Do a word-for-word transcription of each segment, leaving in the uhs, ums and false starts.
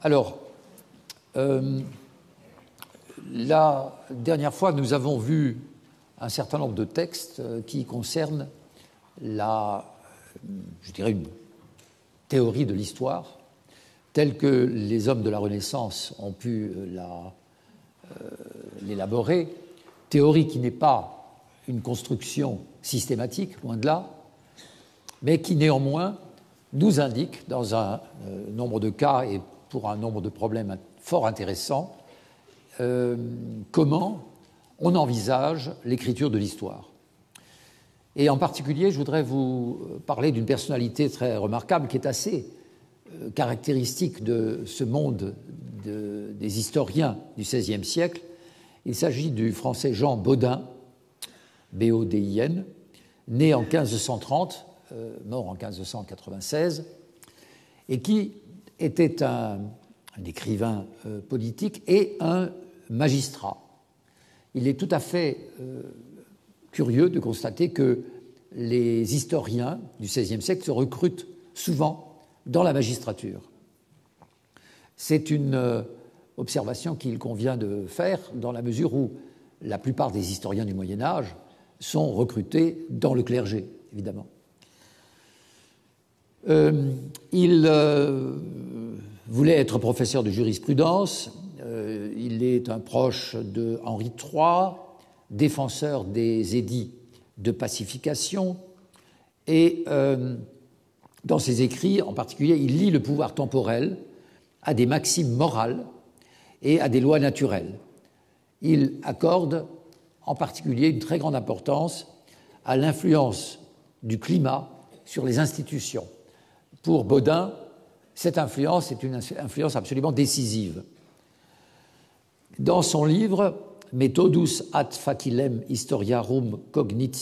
Alors, euh, la dernière fois, nous avons vu un certain nombre de textes qui concernent la, je dirais, une théorie de l'histoire, telle que les hommes de la Renaissance ont pu la, euh, l'élaborer, théorie qui n'est pas une construction systématique, loin de là, mais qui néanmoins nous indique, dans un euh, nombre de cas et pour un nombre de problèmes fort intéressants, euh, comment on envisage l'écriture de l'histoire. Et en particulier, je voudrais vous parler d'une personnalité très remarquable qui est assez euh, caractéristique de ce monde de, des historiens du seizième siècle. Il s'agit du français Jean Bodin, B O D I N, né en quinze cent trente, euh, mort en quinze cent quatre-vingt-seize, et qui était un, un écrivain euh, politique et un magistrat. Il est tout à fait euh, curieux de constater que les historiens du seizième siècle se recrutent souvent dans la magistrature. C'est une euh, observation qu'il convient de faire dans la mesure où la plupart des historiens du Moyen-Âge sont recrutés dans le clergé, évidemment. Euh, il euh, voulait être professeur de jurisprudence. Euh, il est un proche de Henri trois, défenseur des édits de pacification, et euh, dans ses écrits, en particulier, il lie le pouvoir temporel à des maximes morales et à des lois naturelles. Il accorde en particulier une très grande importance à l'influence du climat sur les institutions. Pour Bodin, cette influence est une influence absolument décisive. Dans son livre « Methodus ad facilem historiarum cognitionem »,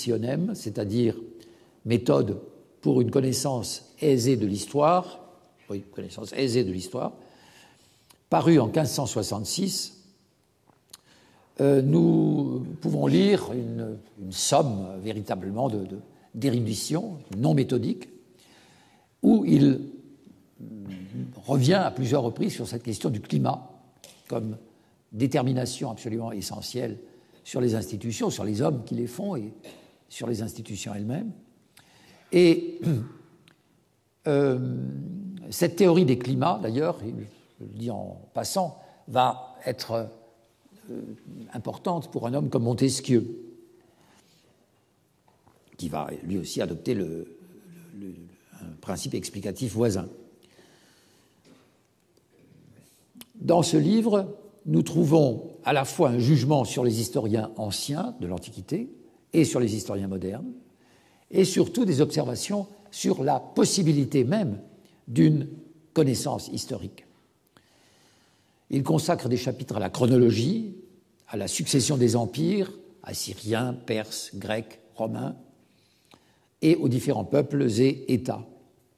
c'est-à-dire « Méthode pour une connaissance aisée de l'histoire », oui, connaissance aisée de l'histoire, paru en quinze cent soixante-six, euh, nous pouvons lire une, une somme véritablement de, de, d'érudition non méthodique, où il revient à plusieurs reprises sur cette question du climat comme détermination absolument essentielle sur les institutions, sur les hommes qui les font et sur les institutions elles-mêmes. Et euh, cette théorie des climats, d'ailleurs, je le dis en passant, va être euh, importante pour un homme comme Montesquieu, qui va lui aussi adopter le, le, le, un principe explicatif voisin. Dans ce livre, nous trouvons à la fois un jugement sur les historiens anciens de l'Antiquité et sur les historiens modernes, et surtout des observations sur la possibilité même d'une connaissance historique. Il consacre des chapitres à la chronologie, à la succession des empires, assyriens, perses, grecs, romains, et aux différents peuples et États.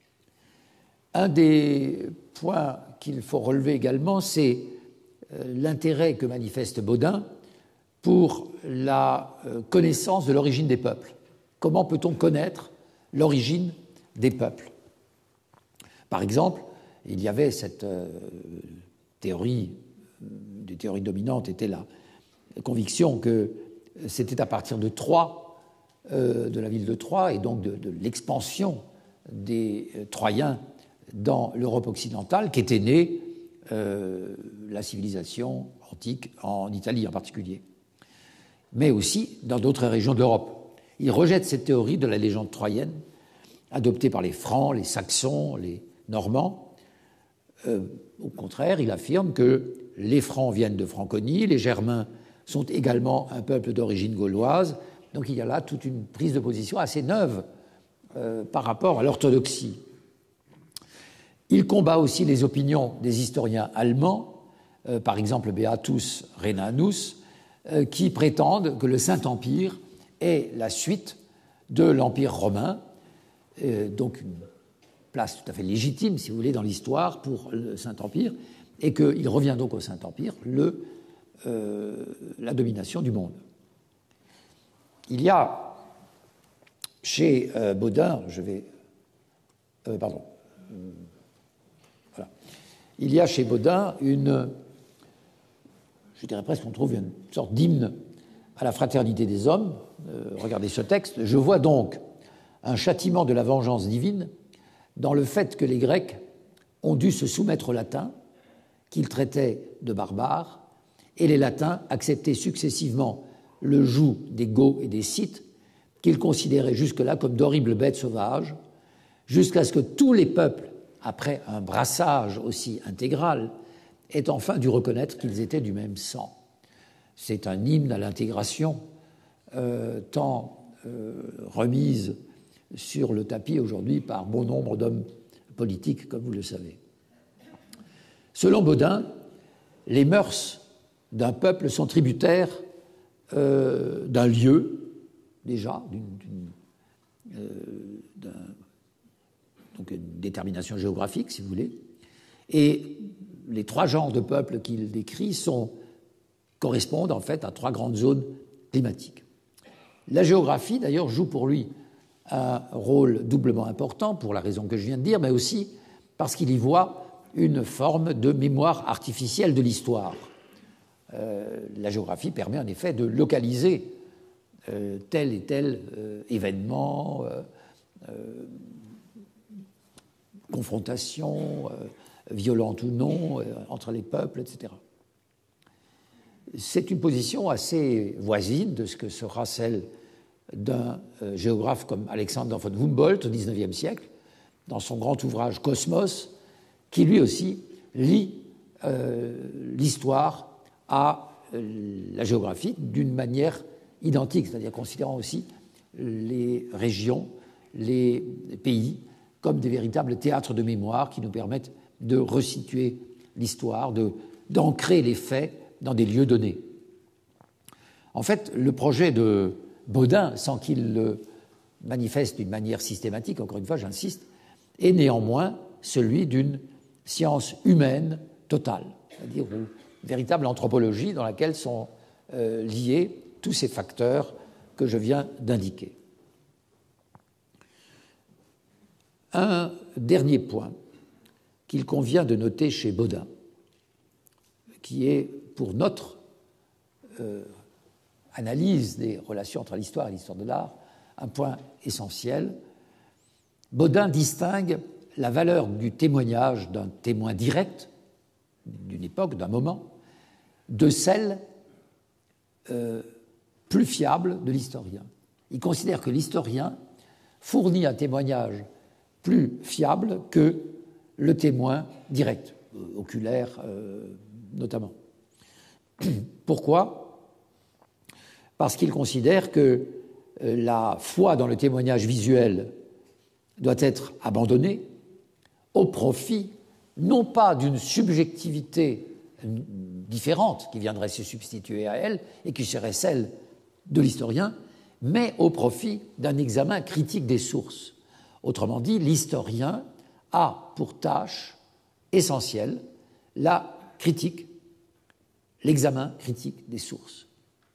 Un des points qu'il faut relever également, c'est l'intérêt que manifeste Bodin pour la connaissance de l'origine des peuples. Comment peut-on connaître l'origine des peuples? Par exemple, il y avait cette euh, théorie, des théories dominantes était la conviction que c'était à partir de Troie, euh, de la ville de Troie, et donc de, de l'expansion des euh, Troyens dans l'Europe occidentale, qu'était née euh, la civilisation antique, en Italie en particulier, mais aussi dans d'autres régions de l'Europe. Il rejette cette théorie de la légende troyenne, adoptée par les Francs, les Saxons, les Normands. Euh, au contraire, il affirme que les Francs viennent de Franconie, les Germains sont également un peuple d'origine gauloise, donc il y a là toute une prise de position assez neuve euh, par rapport à l'orthodoxie. Il combat aussi les opinions des historiens allemands, euh, par exemple Beatus Rhenanus, euh, qui prétendent que le Saint-Empire est la suite de l'Empire romain, euh, donc une place tout à fait légitime, si vous voulez, dans l'histoire pour le Saint-Empire, et qu'il revient donc au Saint-Empire le, euh, la domination du monde. Il y a chez euh, Bodin, je vais... Euh, pardon. Euh, voilà. il y a chez Bodin une, je dirais presque qu'on trouve une sorte d'hymne à la fraternité des hommes. Euh, regardez ce texte. « Je vois donc un châtiment de la vengeance divine dans le fait que les Grecs ont dû se soumettre aux Latins, qu'ils traitaient de barbares, et les Latins acceptaient successivement le joug des Goths et des Scythes, qu'ils considéraient jusque-là comme d'horribles bêtes sauvages, jusqu'à ce que tous les peuples, après un brassage aussi intégral, aient enfin dû reconnaître qu'ils étaient du même sang. » C'est un hymne à l'intégration, euh, tant euh, remise sur le tapis aujourd'hui par bon nombre d'hommes politiques, comme vous le savez. Selon Bodin, les mœurs d'un peuple sont tributaires euh, d'un lieu, déjà, d'une, d'une, euh, d'un, donc une détermination géographique, si vous voulez, et les trois genres de peuples qu'il décrit sont, correspondent en fait à trois grandes zones climatiques. La géographie, d'ailleurs, joue pour lui un rôle doublement important, pour la raison que je viens de dire, mais aussi parce qu'il y voit une forme de mémoire artificielle de l'histoire. Euh, la géographie permet en effet de localiser euh, tel et tel euh, événement, euh, euh, confrontation, euh, violente ou non, euh, entre les peuples, et cetera. C'est une position assez voisine de ce que sera celle d'un euh, géographe comme Alexander von Humboldt au dix-neuvième siècle, dans son grand ouvrage Cosmos, qui lui aussi lie euh, l'histoire à euh, la géographie d'une manière identique, c'est-à-dire considérant aussi les régions, les pays comme des véritables théâtres de mémoire qui nous permettent de resituer l'histoire, de, d'ancrer les faits dans des lieux donnés. En fait, le projet de Bodin, sans qu'il le manifeste d'une manière systématique, encore une fois, j'insiste, est néanmoins celui d'une science humaine totale, c'est-à-dire une véritable anthropologie dans laquelle sont euh, liés tous ces facteurs que je viens d'indiquer. Un dernier point qu'il convient de noter chez Bodin, qui est pour notre euh, analyse des relations entre l'histoire et l'histoire de l'art un point essentiel. Bodin distingue la valeur du témoignage d'un témoin direct, d'une époque, d'un moment, de celle euh, plus fiable de l'historien. Il considère que l'historien fournit un témoignage plus fiable que le témoin direct, oculaire euh, notamment. Pourquoi ? Parce qu'il considère que euh, la foi dans le témoignage visuel doit être abandonnée au profit non pas d'une subjectivité différente qui viendrait se substituer à elle et qui serait celle de l'historien, mais au profit d'un examen critique des sources. Autrement dit, l'historien a pour tâche essentielle la critique, l'examen critique des sources.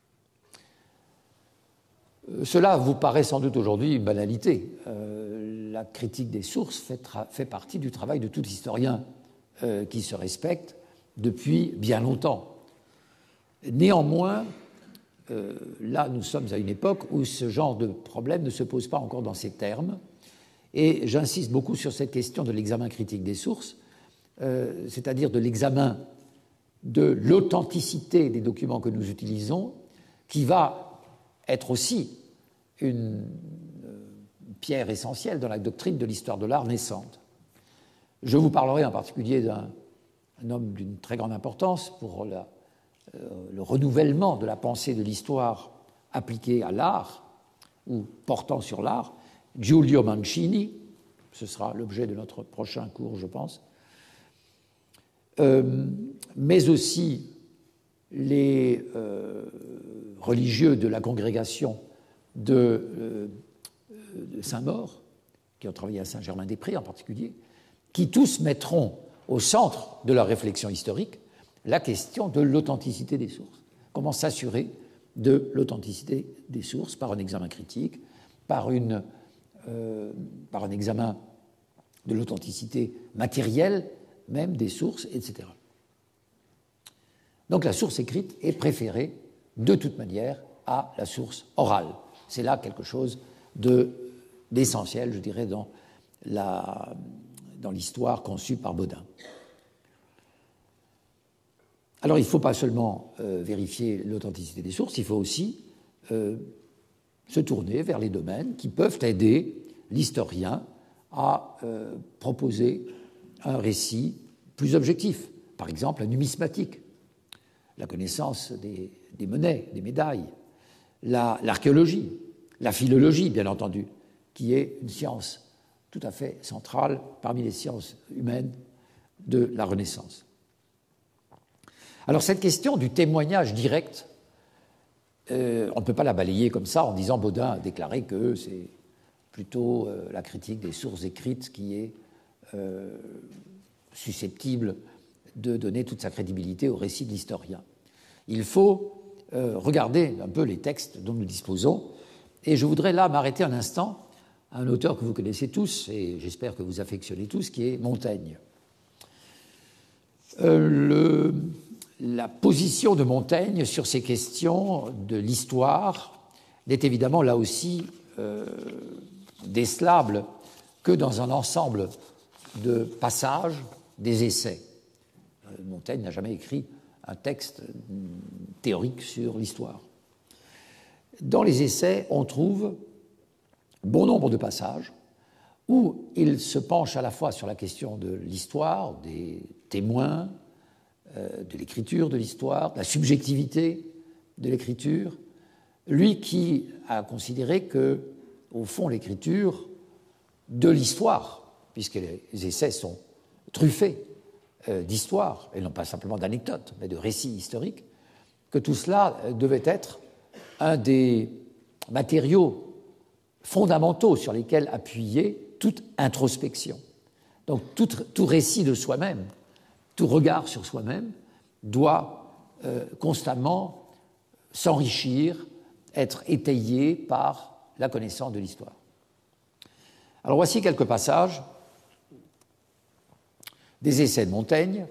Cela vous paraît sans doute aujourd'hui une banalité. Euh, la critique des sources fait, tra- fait partie du travail de tout historien euh, qui se respecte depuis bien longtemps. Néanmoins, euh, là, nous sommes à une époque où ce genre de problème ne se pose pas encore dans ces termes, et j'insiste beaucoup sur cette question de l'examen critique des sources, euh, c'est-à-dire de l'examen de l'authenticité des documents que nous utilisons, qui va être aussi une pierre essentielle dans la doctrine de l'histoire de l'art naissante. Je vous parlerai en particulier d'un un homme d'une très grande importance pour la, euh, le renouvellement de la pensée de l'histoire appliquée à l'art ou portant sur l'art, Giulio Mancini, ce sera l'objet de notre prochain cours, je pense, euh, mais aussi les euh, religieux de la congrégation de, euh, de Saint-Maur, qui ont travaillé à Saint-Germain-des-Prés en particulier, qui tous mettront au centre de leur réflexion historique la question de l'authenticité des sources. Comment s'assurer de l'authenticité des sources par un examen critique, par, une, euh, par un examen de l'authenticité matérielle même des sources, et cetera. Donc la source écrite est préférée de toute manière à la source orale. C'est là quelque chose de, d'essentiel, je dirais, dans, la, dans l'histoire conçue par Bodin. Alors il ne faut pas seulement euh, vérifier l'authenticité des sources, il faut aussi euh, se tourner vers les domaines qui peuvent aider l'historien à euh, proposer un récit plus objectif. Par exemple, la numismatique, la connaissance des, des monnaies, des médailles, la, l'archéologie, la philologie, bien entendu, qui est une science tout à fait centrale parmi les sciences humaines de la Renaissance. Alors cette question du témoignage direct, euh, on ne peut pas la balayer comme ça en disant Bodin a déclaré que c'est plutôt euh, la critique des sources écrites qui est euh, susceptible de donner toute sa crédibilité au récit de l'historien. Il faut euh, regarder un peu les textes dont nous disposons, et je voudrais là m'arrêter un instant à un auteur que vous connaissez tous, et j'espère que vous affectionnez tous, qui est Montaigne. Euh, le, la position de Montaigne sur ces questions de l'histoire n'est évidemment là aussi euh, décelable que dans un ensemble de passages des essais. Montaigne n'a jamais écrit un texte théorique sur l'histoire. Dans les essais, on trouve bon nombre de passages où il se penche à la fois sur la question de l'histoire, des témoins, euh, de l'écriture de l'histoire, de la subjectivité de l'écriture, lui qui a considéré que, au fond, l'écriture de l'histoire, puisque les essais sont truffés d'histoire, et non pas simplement d'anecdotes, mais de récits historiques, que tout cela devait être un des matériaux fondamentaux sur lesquels appuyer toute introspection. Donc tout, tout récit de soi-même, tout regard sur soi-même doit euh, constamment s'enrichir, être étayé par la connaissance de l'histoire. Alors voici quelques passages des essais de Montaigne,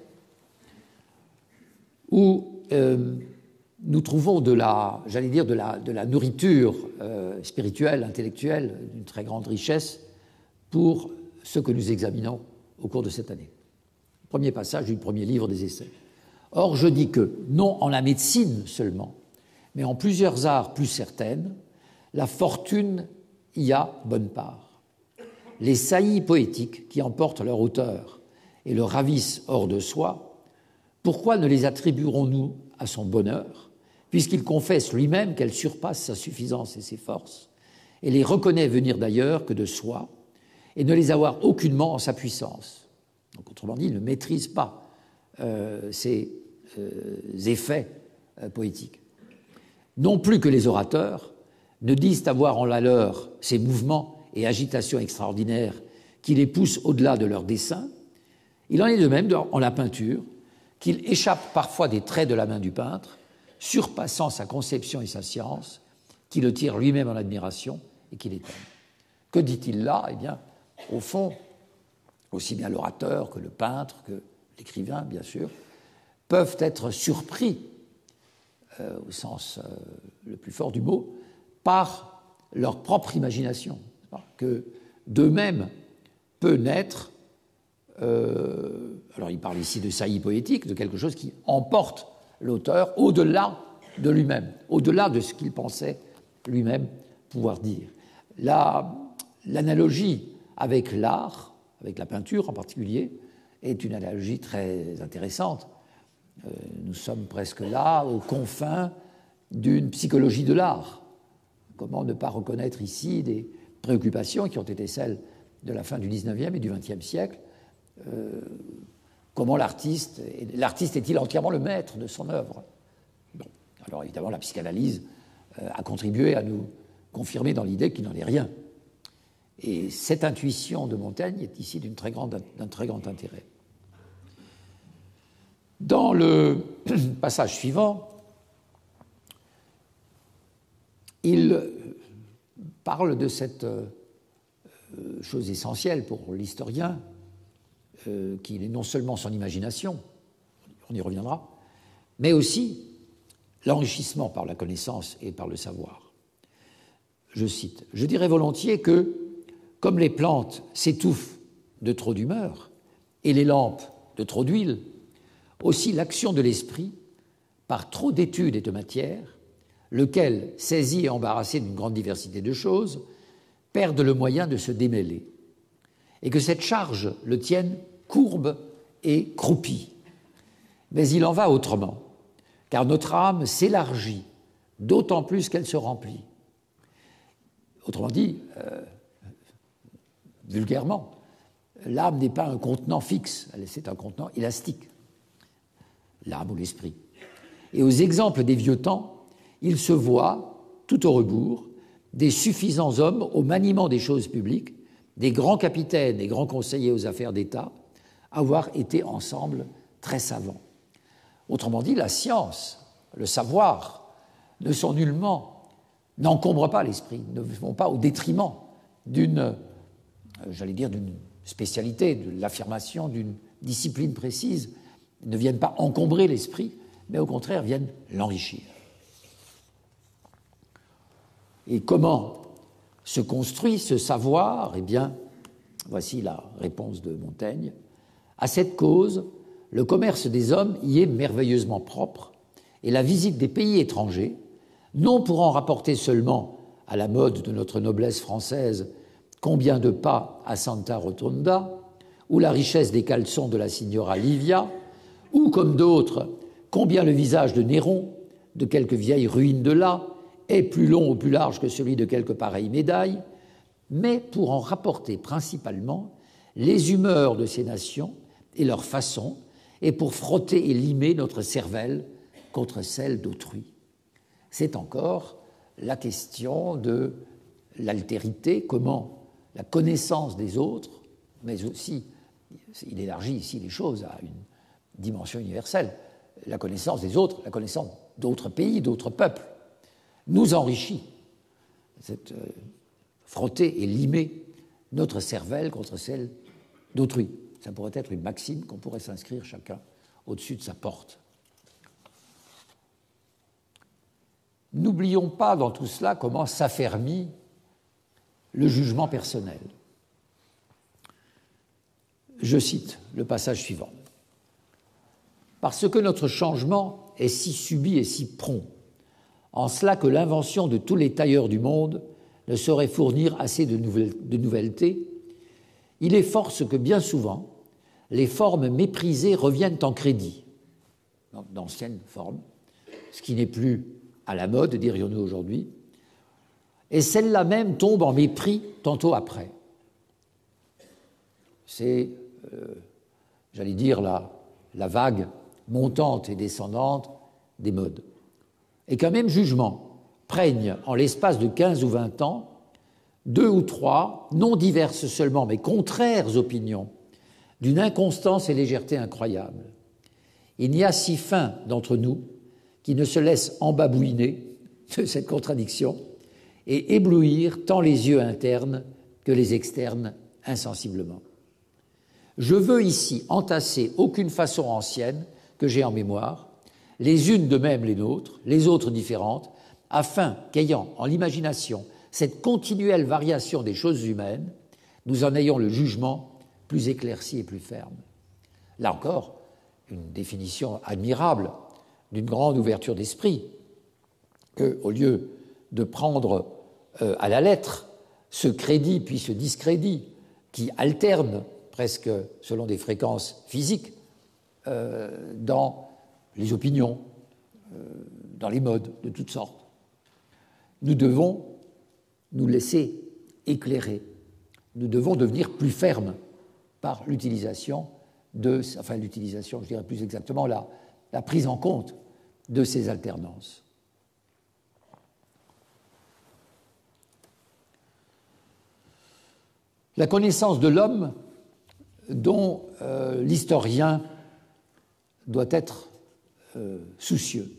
où euh, nous trouvons de la, j'allais dire, de la, de la nourriture euh, spirituelle, intellectuelle, d'une très grande richesse pour ce que nous examinons au cours de cette année. Premier passage du premier livre des essais. Or, je dis que, non en la médecine seulement, mais en plusieurs arts plus certaines, la fortune y a bonne part. Les saillies poétiques qui emportent leur auteur et le ravissent hors de soi, pourquoi ne les attribuerons-nous à son bonheur, puisqu'il confesse lui-même qu'elle surpasse sa suffisance et ses forces, et les reconnaît venir d'ailleurs que de soi, et ne les avoir aucunement en sa puissance. Donc, autrement dit, il ne maîtrise pas euh, ces euh, effets euh, poétiques. Non plus que les orateurs ne disent avoir en la leur ces mouvements et agitations extraordinaires qui les poussent au-delà de leur dessein. Il en est de même en la peinture, qu'il échappe parfois des traits de la main du peintre, surpassant sa conception et sa science, qui le tire lui-même en admiration et qui l'étonne. Que dit-il là ? Eh bien, au fond, aussi bien l'orateur que le peintre, que l'écrivain, bien sûr, peuvent être surpris, euh, au sens euh, le plus fort du mot, par leur propre imagination, que d'eux-mêmes peut naître. Euh, alors il parle ici de saillie poétique, de quelque chose qui emporte l'auteur au-delà de lui-même, au-delà de ce qu'il pensait lui-même pouvoir dire. La, l'analogie avec l'art, avec la peinture en particulier, est une analogie très intéressante. Euh, nous sommes presque là, aux confins d'une psychologie de l'art. Comment ne pas reconnaître ici des préoccupations qui ont été celles de la fin du dix-neuvième et du vingtième siècle. Euh, comment l'artiste, l'artiste est-il entièrement le maître de son œuvre ? Bon, alors évidemment, la psychanalyse euh, a contribué à nous confirmer dans l'idée qu'il n'en est rien. Et cette intuition de Montaigne est ici d'une très grande, d'un très grand intérêt. Dans le passage suivant, il parle de cette chose essentielle pour l'historien, euh, qui est non seulement son imagination, on y reviendra, mais aussi l'enrichissement par la connaissance et par le savoir. Je cite, « Je dirais volontiers que, comme les plantes s'étouffent de trop d'humeur et les lampes de trop d'huile, aussi l'action de l'esprit, par trop d'études et de matières, lequel, saisi et embarrassé d'une grande diversité de choses, perde le moyen de se démêler, et que cette charge le tienne courbe et croupie. Mais il en va autrement, car notre âme s'élargit, d'autant plus qu'elle se remplit. » Autrement dit, euh, vulgairement, l'âme n'est pas un contenant fixe, c'est un contenant élastique, l'âme ou l'esprit. Et aux exemples des vieux temps, il se voit, tout au rebours, des suffisants hommes au maniement des choses publiques, des grands capitaines et grands conseillers aux affaires d'État, avoir été ensemble très savants. Autrement dit, la science, le savoir, ne sont nullement, n'encombrent pas l'esprit, ne vont pas au détriment d'une, euh, j'allais dire, d'une spécialité, de l'affirmation d'une discipline précise, ne viennent pas encombrer l'esprit, mais au contraire viennent l'enrichir. Et comment se construit ce savoir? Eh bien, voici la réponse de Montaigne. À cette cause, le commerce des hommes y est merveilleusement propre, et la visite des pays étrangers, non pour en rapporter seulement à la mode de notre noblesse française combien de pas à Santa Rotonda, ou la richesse des caleçons de la signora Livia, ou, comme d'autres, combien le visage de Néron, de quelques vieilles ruines de là, est plus long ou plus large que celui de quelques pareilles médailles, mais pour en rapporter principalement les humeurs de ces nations et leurs façons, et pour frotter et limer notre cervelle contre celle d'autrui. C'est encore la question de l'altérité, comment la connaissance des autres, mais aussi, il élargit ici les choses à une dimension universelle, la connaissance des autres, la connaissance d'autres pays, d'autres peuples, nous enrichit, cette, euh, frotter et limer notre cervelle contre celle d'autrui. Ça pourrait être une maxime qu'on pourrait s'inscrire chacun au-dessus de sa porte. N'oublions pas dans tout cela comment s'affermit le jugement personnel. Je cite le passage suivant. « Parce que notre changement est si subit et si prompt, en cela que l'invention de tous les tailleurs du monde ne saurait fournir assez de, nouvelle, de nouvelletés, il est force que bien souvent, les formes méprisées reviennent en crédit, d'anciennes formes, ce qui n'est plus à la mode, dirions-nous aujourd'hui, et celles-là même tombent en mépris tantôt après. » C'est, euh, j'allais dire, la, la vague montante et descendante des modes. Et qu'un même jugement prenne en l'espace de quinze ou vingt ans deux ou trois, non diverses seulement, mais contraires opinions, d'une inconstance et légèreté incroyables. Il n'y a si fin d'entre nous qui ne se laisse embabouiner de cette contradiction et éblouir tant les yeux internes que les externes insensiblement. Je veux ici entasser aucune façon ancienne que j'ai en mémoire, les unes de même les nôtres, les autres différentes, afin qu'ayant en l'imagination cette continuelle variation des choses humaines, nous en ayons le jugement plus éclairci et plus ferme. Là encore, une définition admirable d'une grande ouverture d'esprit, qu'au lieu de prendre euh, à la lettre ce crédit puis ce discrédit qui alterne presque selon des fréquences physiques euh, dans les opinions, euh, dans les modes de toutes sortes, nous devons nous laisser éclairer. Nous devons devenir plus fermes par l'utilisation de, enfin l'utilisation, je dirais plus exactement, la, la prise en compte de ces alternances. La connaissance de l'homme dont euh, l'historien doit être euh, soucieux.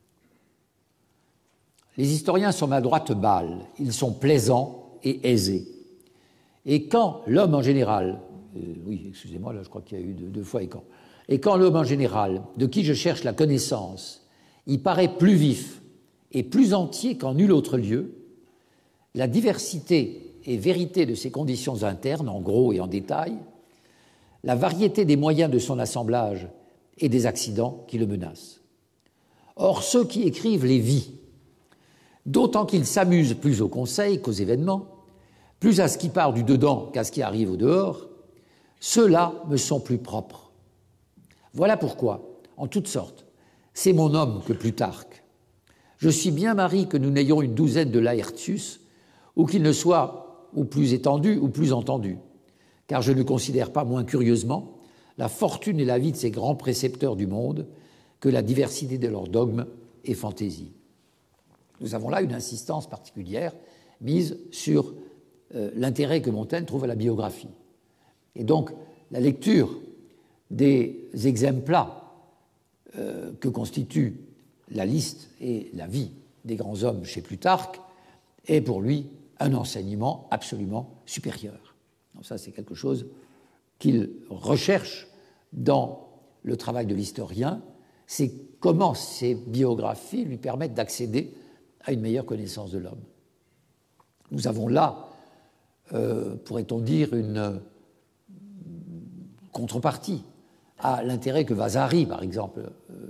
Les historiens sont ma droite balle, ils sont plaisants et aisés. Et quand l'homme en général Euh, oui, excusez-moi, là je crois qu'il y a eu deux, deux fois et quand. Et quand l'homme en général, de qui je cherche la connaissance, y paraît plus vif et plus entier qu'en nul autre lieu, la diversité et vérité de ses conditions internes, en gros et en détail, la variété des moyens de son assemblage et des accidents qui le menacent. Or, ceux qui écrivent les vies, d'autant qu'ils s'amusent plus au conseil qu'aux événements, plus à ce qui part du dedans qu'à ce qui arrive au dehors, ceux-là me sont plus propres. Voilà pourquoi, en toutes sortes, c'est mon homme que Plutarque. Je suis bien mari que nous n'ayons une douzaine de Laertius, ou qu'il ne soit ou plus étendu ou plus entendu, car je ne considère pas moins curieusement la fortune et la vie de ces grands précepteurs du monde que la diversité de leurs dogmes et fantaisies. Nous avons là une insistance particulière mise sur euh, l'intérêt que Montaigne trouve à la biographie. Et donc, la lecture des exemples euh, que constituent la liste et la vie des grands hommes chez Plutarque est pour lui un enseignement absolument supérieur. Donc ça, c'est quelque chose qu'il recherche dans le travail de l'historien, c'est comment ces biographies lui permettent d'accéder à une meilleure connaissance de l'homme. Nous avons là, euh, pourrait-on dire, une contrepartie à l'intérêt que Vasari, par exemple, euh,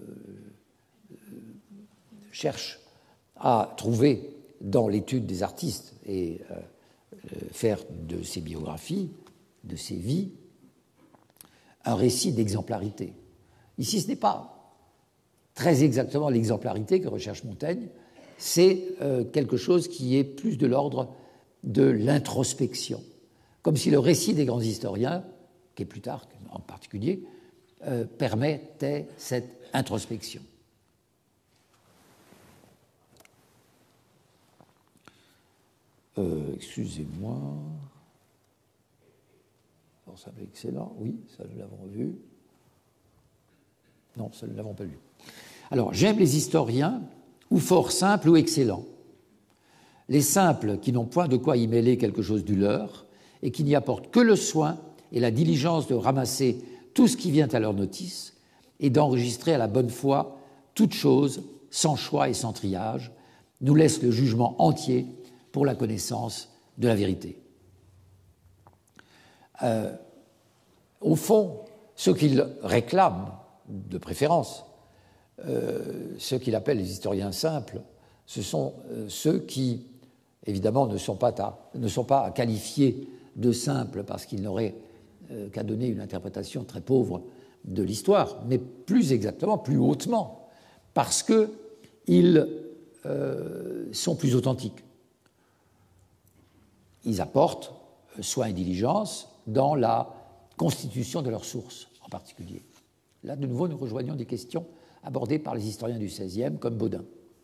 cherche à trouver dans l'étude des artistes et euh, faire de ces biographies, de ces vies, un récit d'exemplarité. Ici, ce n'est pas très exactement l'exemplarité que recherche Montaigne, c'est euh, quelque chose qui est plus de l'ordre de l'introspection, comme si le récit des grands historiens, qui est Plutarque en particulier, euh, permettait cette introspection. Euh, excusez-moi. Alors, ça va être excellent. Oui, ça nous l'avons vu. Non, ça ne l'avons pas vu. Alors, j'aime les historiens, ou fort simples ou excellents. Les simples qui n'ont point de quoi y mêler quelque chose du leur et qui n'y apportent que le soin et la diligence de ramasser tout ce qui vient à leur notice et d'enregistrer à la bonne foi toute chose sans choix et sans triage, nous laissent le jugement entier pour la connaissance de la vérité. Euh, au fond, ce qu'il réclame, de préférence, euh, ceux qu'il appelle les historiens simples, ce sont euh, ceux qui, évidemment, ne sont pas à, ne sont pas à qualifier de simples parce qu'ils n'auraient euh, qu'à donner une interprétation très pauvre de l'histoire, mais plus exactement, plus hautement, parce qu'ils euh, sont plus authentiques. Ils apportent soin et diligence dans la constitution de leurs sources, en particulier. Là, de nouveau, nous rejoignons des questions abordées par les historiens du seizième, comme Baudin.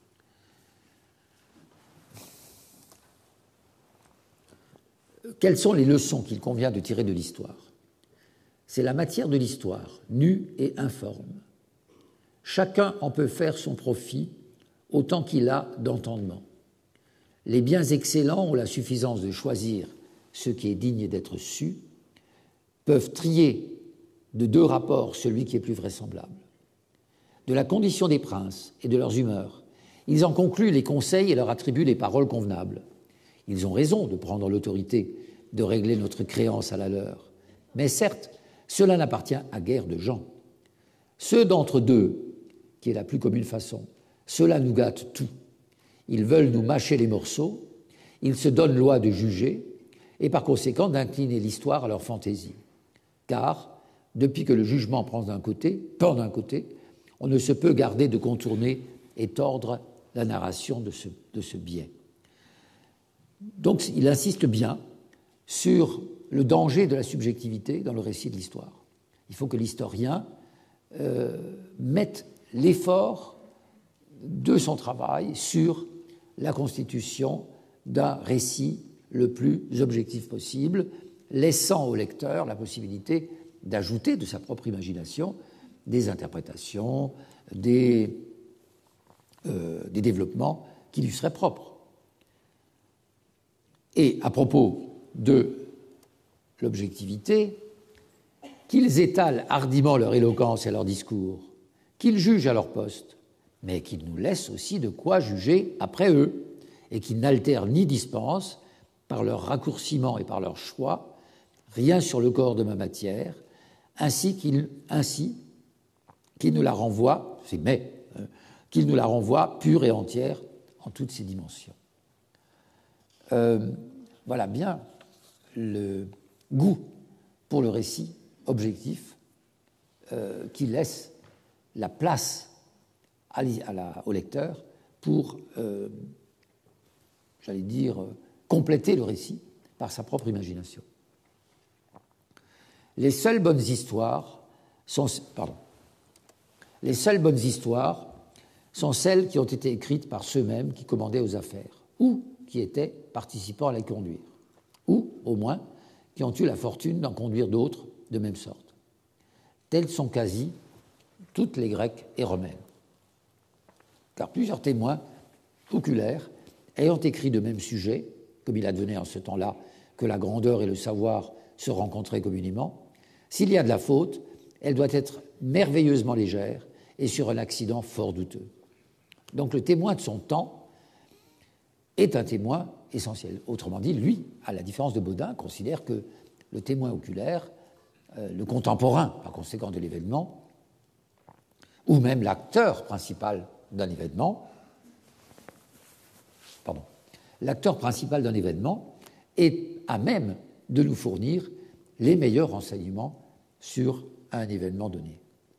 Quelles sont les leçons qu'il convient de tirer de l'histoire? C'est la matière de l'histoire, nue et informe. Chacun en peut faire son profit autant qu'il a d'entendement. Les biens excellents ont la suffisance de choisir ce qui est digne d'être su, peuvent trier de deux rapports celui qui est plus vraisemblable. De la condition des princes et de leurs humeurs, ils en concluent les conseils et leur attribuent les paroles convenables. Ils ont raison de prendre l'autorité de régler notre créance à la leur. Mais certes, cela n'appartient à guère de gens. Ceux d'entre deux, qui est la plus commune façon, cela nous gâte tout. Ils veulent nous mâcher les morceaux, ils se donnent loi de juger et par conséquent d'incliner l'histoire à leur fantaisie. Car, depuis que le jugement prend d'un côté, tend d'un côté, on ne se peut garder de contourner et tordre la narration de ce, de ce biais. Donc il insiste bien sur le danger de la subjectivité dans le récit de l'histoire. Il faut que l'historien euh, mette l'effort de son travail sur la constitution d'un récit le plus objectif possible, laissant au lecteur la possibilité d'ajouter de sa propre imagination des interprétations, des, euh, des développements qui lui seraient propres. Et à propos de l'objectivité, qu'ils étalent hardiment leur éloquence et leur discours, qu'ils jugent à leur poste, mais qu'ils nous laissent aussi de quoi juger après eux, et qu'ils n'altèrent ni dispensent, par leur raccourciment et par leur choix, rien sur le corps de ma matière, ainsi qu'ils ainsi qu'ils nous la renvoient, c'est mais, euh, qu'ils nous la renvoient pure et entière en toutes ses dimensions. Euh, voilà bien le goût pour le récit objectif euh, qui laisse la place à, à la, au lecteur pour, euh, j'allais dire, compléter le récit par sa propre imagination. Les seules bonnes histoires sont, pardon, les seules bonnes histoires sont celles qui ont été écrites par ceux-mêmes qui commandaient aux affaires ou qui étaient participants à les conduire, ou, au moins, qui ont eu la fortune d'en conduire d'autres de même sorte. Telles sont quasi toutes les grecques et romaines. Car plusieurs témoins oculaires, ayant écrit de même sujet, comme il advenait en ce temps-là que la grandeur et le savoir se rencontraient communément, s'il y a de la faute, elle doit être merveilleusement légère et sur un accident fort douteux. Donc le témoin de son temps est un témoin essentiel. Autrement dit, lui, à la différence de Bodin, considère que le témoin oculaire, euh, le contemporain, par conséquent de l'événement, ou même l'acteur principal d'un événement, pardon, l'acteur principal d'un événement est à même de nous fournir les meilleurs renseignements sur un événement donné.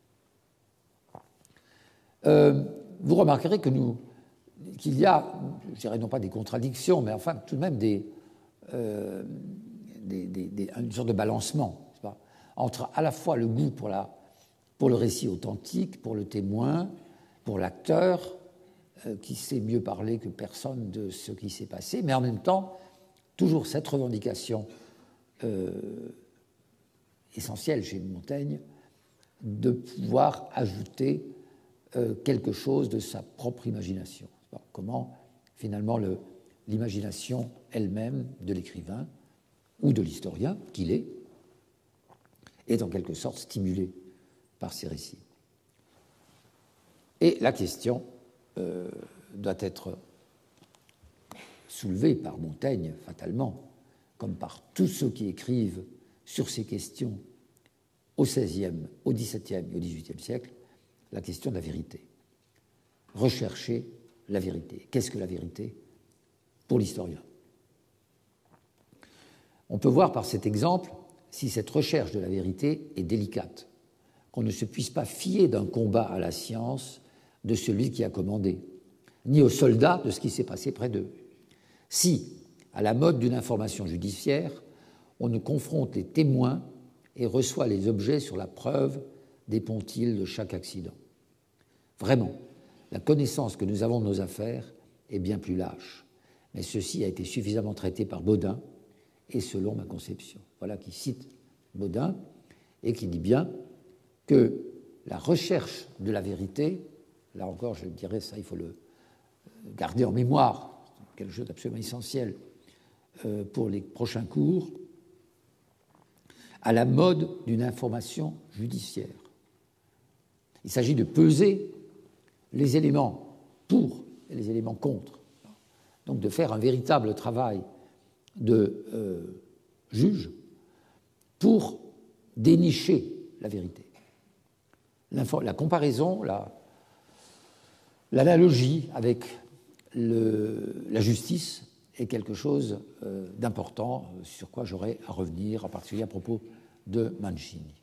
Euh, vous remarquerez que nous, qu'il y a, je dirais non pas des contradictions, mais enfin tout de même des, euh, des, des, des, une sorte de balancement, n'est-ce pas, entre à la fois le goût pour, la, pour le récit authentique, pour le témoin, pour l'acteur, euh, qui sait mieux parler que personne de ce qui s'est passé, mais en même temps, toujours cette revendication euh, essentielle chez Montaigne de pouvoir ajouter euh, quelque chose de sa propre imagination. Comment, finalement, le, l'imagination elle-même de l'écrivain ou de l'historien qu'il est est en quelque sorte stimulée par ces récits. Et la question euh, doit être soulevée par Montaigne, fatalement, comme par tous ceux qui écrivent sur ces questions au seizième, au dix-septième et au dix-huitième siècle, la question de la vérité. Rechercher la vérité. Qu'est-ce que la vérité pour l'historien? On peut voir par cet exemple si cette recherche de la vérité est délicate, qu'on ne se puisse pas fier d'un combat à la science de celui qui a commandé, ni aux soldats de ce qui s'est passé près d'eux. Si, à la mode d'une information judiciaire, on ne confronte les témoins et reçoit les objets sur la preuve des pontils de chaque accident. Vraiment, la connaissance que nous avons de nos affaires est bien plus lâche, mais ceci a été suffisamment traité par Bodin et selon ma conception. Voilà qui cite Bodin et qui dit bien que la recherche de la vérité, là encore je dirais ça, il faut le garder en mémoire, quelque chose d'absolument essentiel pour les prochains cours, à la mode d'une information judiciaire. Il s'agit de peser les éléments pour et les éléments contre. Donc de faire un véritable travail de euh, juge pour dénicher la vérité. L'info, la comparaison, la, l'analogie avec le, la justice est quelque chose euh, d'important sur quoi j'aurai à revenir, en particulier à propos de Mancini.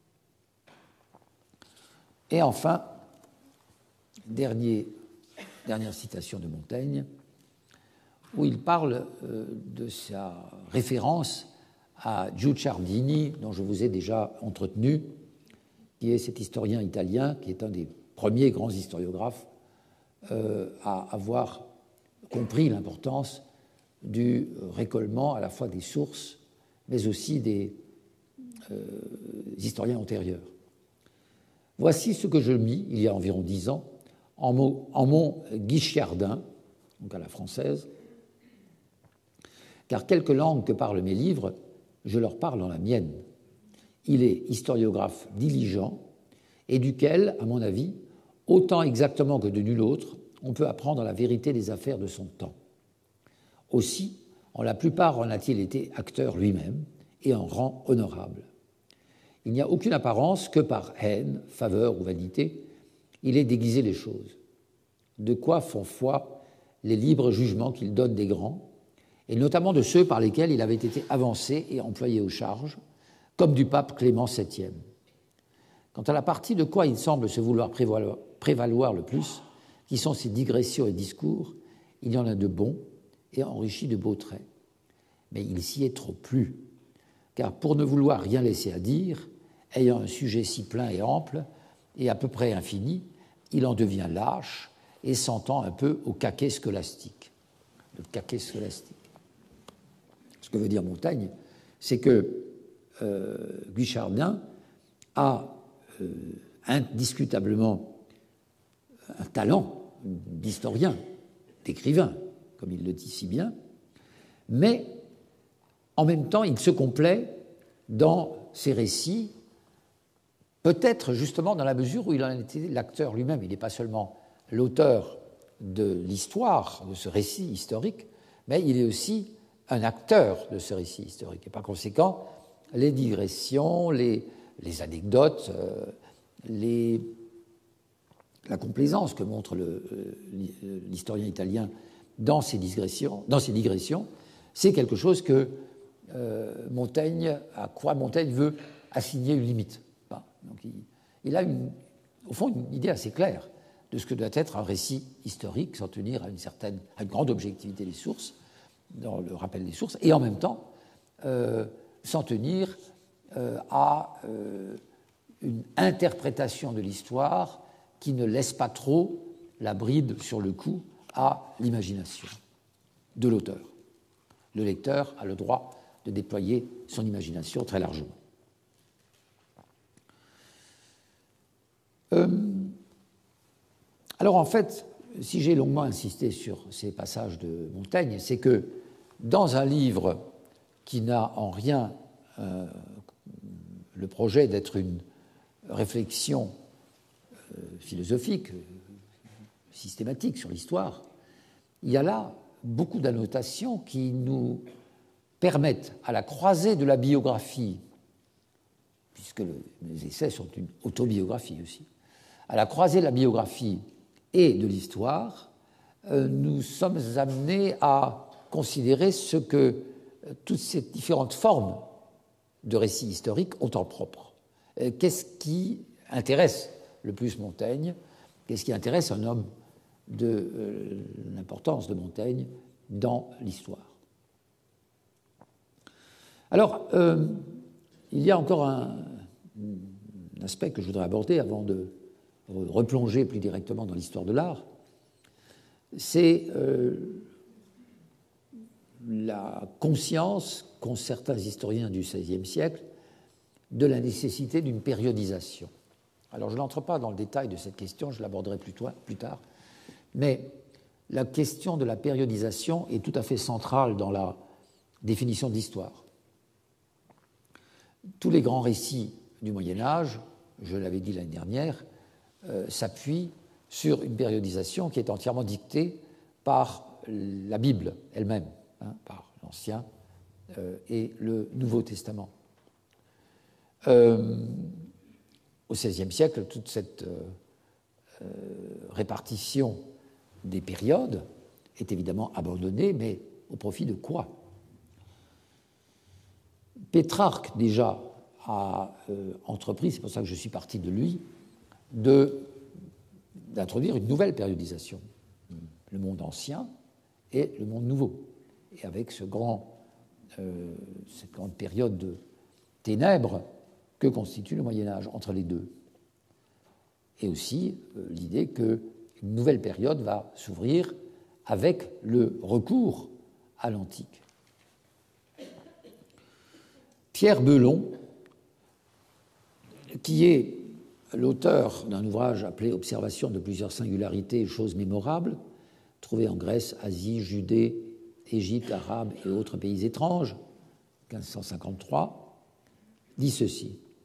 Et enfin, dernier, dernière citation de Montaigne, où il parle euh, de sa référence à Guicciardini, dont je vous ai déjà entretenu, qui est cet historien italien, qui est un des premiers grands historiographes euh, à avoir compris l'importance du récollement à la fois des sources, mais aussi des euh, historiens antérieurs. Voici ce que je mis, il y a environ dix ans, en, mot, en mon guicciardin, donc à la française, car quelques langues que parlent mes livres, je leur parle en la mienne. il est historiographe diligent et duquel, à mon avis, autant exactement que de nul autre, on peut apprendre la vérité des affaires de son temps. Aussi, en la plupart en a-t-il été acteur lui-même et en rang honorable. Il n'y a aucune apparence que par haine, faveur ou vanité, il ait déguisé les choses. De quoi font foi les libres jugements qu'il donne des grands, et notamment de ceux par lesquels il avait été avancé et employé aux charges, comme du pape Clément septième. Quant à la partie de quoi il semble se vouloir prévaloir, prévaloir le plus, qui sont ses digressions et discours, il y en a de bons et enrichis de beaux traits. Mais il s'y est trop plu, car pour ne vouloir rien laisser à dire, ayant un sujet si plein et ample, et à peu près infini, il en devient lâche et s'entend un peu au caquet scolastique. Le caquet scolastique. Ce que veut dire Montaigne, c'est que euh, Guichardin a euh, indiscutablement un talent d'historien, d'écrivain, comme il le dit si bien, mais en même temps, il se complaît dans ses récits, peut-être justement dans la mesure où il en était l'acteur lui-même. Il n'est pas seulement l'auteur de l'histoire, de ce récit historique, mais il est aussi un acteur de ce récit historique. Et par conséquent, les digressions, les, les anecdotes, euh, les, la complaisance que montre le, l'historien italien dans ses digressions, dans ses digressions, c'est quelque chose que euh, Montaigne, à quoi Montaigne veut assigner une limite. Donc il, il a une, au fond une idée assez claire de ce que doit être un récit historique, s'en tenir à une certaine, à une grande objectivité des sources, dans le rappel des sources, et en même temps euh, s'en tenir euh, à euh, une interprétation de l'histoire qui ne laisse pas trop la bride sur le cou à l'imagination de l'auteur. Le lecteur a le droit de déployer son imagination très largement. Euh, alors en fait, si j'ai longuement insisté sur ces passages de Montaigne, c'est que dans un livre qui n'a en rien euh, le projet d'être une réflexion euh, philosophique, euh, systématique sur l'histoire, il y a là beaucoup d'annotations qui nous permettent, à la croisée de la biographie, puisque le, les essais sont une autobiographie aussi, à la croisée de la biographie et de l'histoire, euh, nous sommes amenés à considérer ce que euh, toutes ces différentes formes de récits historiques ont en propre. Euh, qu'est-ce qui intéresse le plus Montaigne? Qu'est-ce qui intéresse un homme de euh, l'importance de Montaigne dans l'histoire? Alors, euh, il y a encore un, un aspect que je voudrais aborder avant de replonger plus directement dans l'histoire de l'art, c'est euh, la conscience qu'ont certains historiens du seizième siècle de la nécessité d'une périodisation. Alors je n'entre pas dans le détail de cette question, je l'aborderai plus, plus tard, mais la question de la périodisation est tout à fait centrale dans la définition de l'histoire. Tous les grands récits du Moyen-Âge, je l'avais dit l'année dernière, euh, s'appuient sur une périodisation qui est entièrement dictée par la Bible elle-même, hein, par l'Ancien euh, et le Nouveau Testament. Euh, au seizième siècle, toute cette euh, euh, répartition des périodes est évidemment abandonnée, mais au profit de quoi? Pétrarque, déjà, a euh, entrepris, c'est pour ça que je suis parti de lui, de, d'introduire une nouvelle périodisation, le monde ancien et le monde nouveau. Et avec ce grand, euh, cette grande période de ténèbres que constitue le Moyen-Âge entre les deux. Et aussi euh, l'idée qu'une nouvelle période va s'ouvrir avec le recours à l'antique. Pierre Belon, qui est l'auteur d'un ouvrage appelé « Observation de plusieurs singularités et choses mémorables », trouvé en Grèce, Asie, Judée, Égypte, Arabe et autres pays étranges, quinze cent cinquante-trois, dit ceci.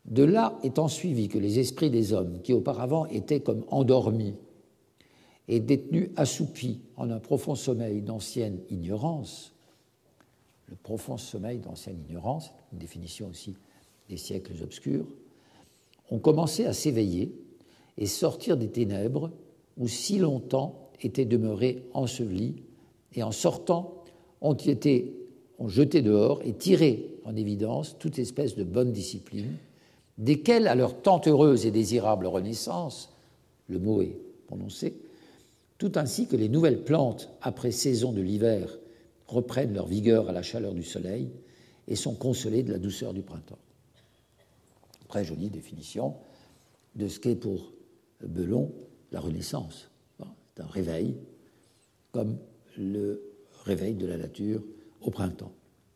De là étant suivi que les esprits des hommes, qui auparavant étaient comme endormis et détenus assoupis en un profond sommeil d'ancienne ignorance, le profond sommeil d'ancienne ignorance, une définition aussi des siècles obscurs, ont commencé à s'éveiller et sortir des ténèbres où si longtemps étaient demeurés ensevelis, et en sortant ont été ont jeté dehors et tiré en évidence toute espèce de bonne discipline, desquelles, à leur tant heureuse et désirable renaissance, le mot est prononcé, tout ainsi que les nouvelles plantes, après saison de l'hiver, reprennent leur vigueur à la chaleur du soleil et sont consolées de la douceur du printemps. Très jolie définition de ce qu'est pour Belon la Renaissance. C'est un réveil, comme le réveil de la nature au printemps.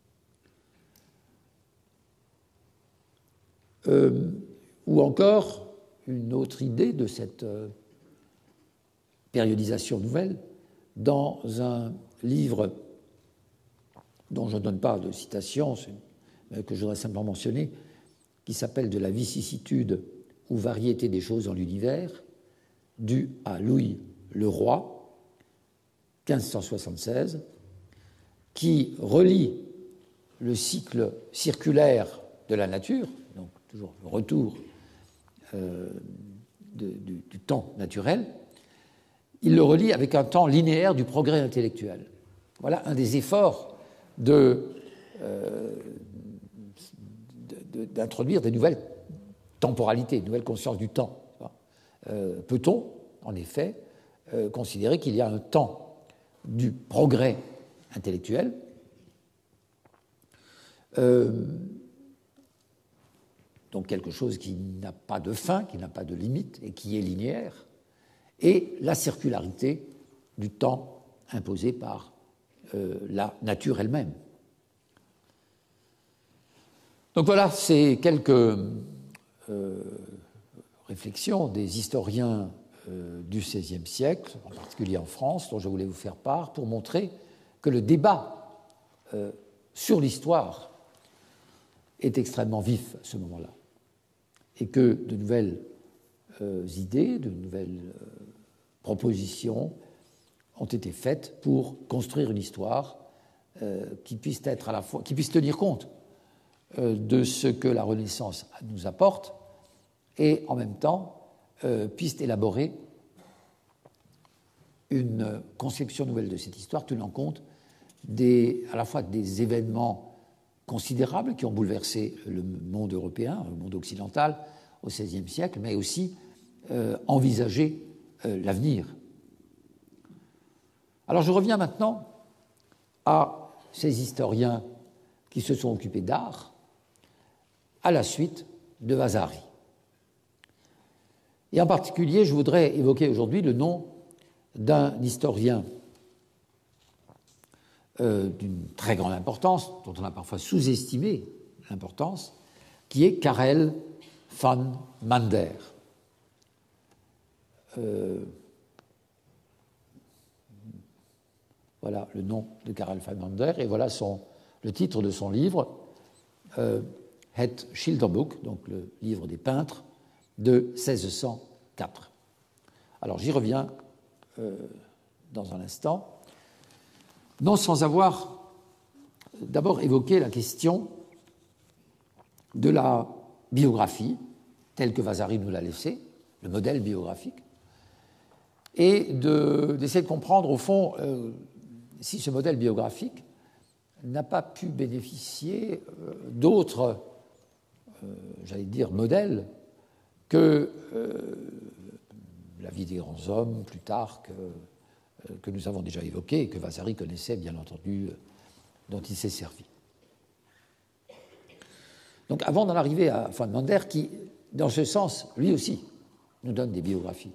Euh, ou encore, une autre idée de cette euh, périodisation nouvelle, dans un livre dont je ne donne pas de citation, mais que je voudrais simplement mentionner, qui s'appelle « De la vicissitude ou variété des choses dans l'univers », dû à Louis Le Roy, quinze cent soixante-seize, qui relie le cycle circulaire de la nature, donc toujours le retour euh, de, du, du temps naturel, il le relie avec un temps linéaire du progrès intellectuel. Voilà un des efforts de, euh, de, de, d'introduire des nouvelles temporalités, de nouvelles consciences du temps. Euh, peut-on, en effet, euh, considérer qu'il y a un temps du progrès intellectuel, euh, donc quelque chose qui n'a pas de fin, qui n'a pas de limite et qui est linéaire, et la circularité du temps imposé par euh, la nature elle-même. Donc voilà, c'est quelques euh, réflexions des historiens euh, du seizième siècle, en particulier en France, dont je voulais vous faire part, pour montrer que le débat euh, sur l'histoire est extrêmement vif à ce moment-là, et que de nouvelles euh, idées, de nouvelles euh, propositions ont été faites pour construire une histoire euh, qui puisse être à la fois, qui puisse tenir compte euh, de ce que la Renaissance nous apporte et en même temps euh, puisse élaborer une conception nouvelle de cette histoire tenant compte des, à la fois des événements considérables qui ont bouleversé le monde européen, le monde occidental au seizième siècle, mais aussi euh, envisager euh, l'avenir. Alors je reviens maintenant à ces historiens qui se sont occupés d'art à la suite de Vasari. Et en particulier, je voudrais évoquer aujourd'hui le nom d'un historien euh, d'une très grande importance, dont on a parfois sous-estimé l'importance, qui est Karel van Mander. Euh, voilà le nom de Karel van Mander, et voilà son, le titre de son livre, euh, Het Schilderboek, donc le livre des peintres, de seize cent quatre. Alors j'y reviens euh, dans un instant, non sans avoir d'abord évoqué la question de la biographie, telle que Vasari nous l'a laissée, le modèle biographique, et de, d'essayer de comprendre au fond euh, si ce modèle biographique n'a pas pu bénéficier euh, d'autres, euh, j'allais dire, modèles que euh, la vie des grands hommes, Plutarque, euh, que nous avons déjà évoqué et que Vasari connaissait, bien entendu, euh, dont il s'est servi. Donc avant d'en arriver à Van Mander, qui, dans ce sens, lui aussi, nous donne des biographies,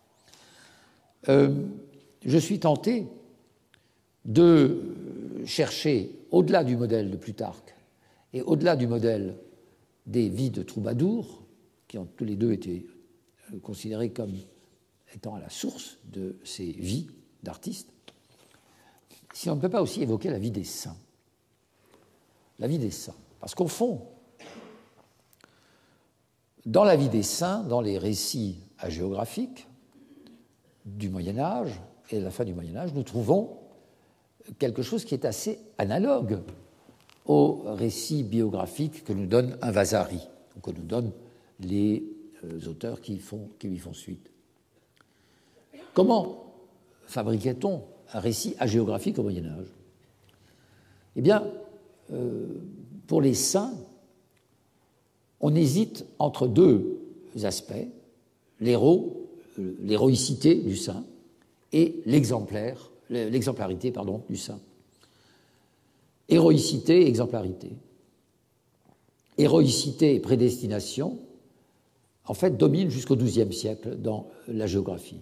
euh, je suis tenté de chercher, au-delà du modèle de Plutarque et au-delà du modèle des vies de troubadours, qui ont tous les deux été considérés comme étant à la source de ces vies d'artistes, si on ne peut pas aussi évoquer la vie des saints. La vie des saints. Parce qu'au fond, dans la vie des saints, dans les récits hagiographiques du Moyen-Âge et de la fin du Moyen-Âge, nous trouvons quelque chose qui est assez analogue aux récits biographiques que nous donne un Vasari, ou que nous donnent les euh, auteurs qui, font, qui lui font suite. Comment fabriquait-on un récit hagiographique au Moyen-Âge? Eh bien, euh, pour les saints, on hésite entre deux aspects, l'héros, l'héroïcité du saint et l'exemplaire, l'exemplarité pardon, du saint. Héroïcité et exemplarité. Héroïcité et prédestination, en fait, dominent jusqu'au douzième siècle dans la géographie.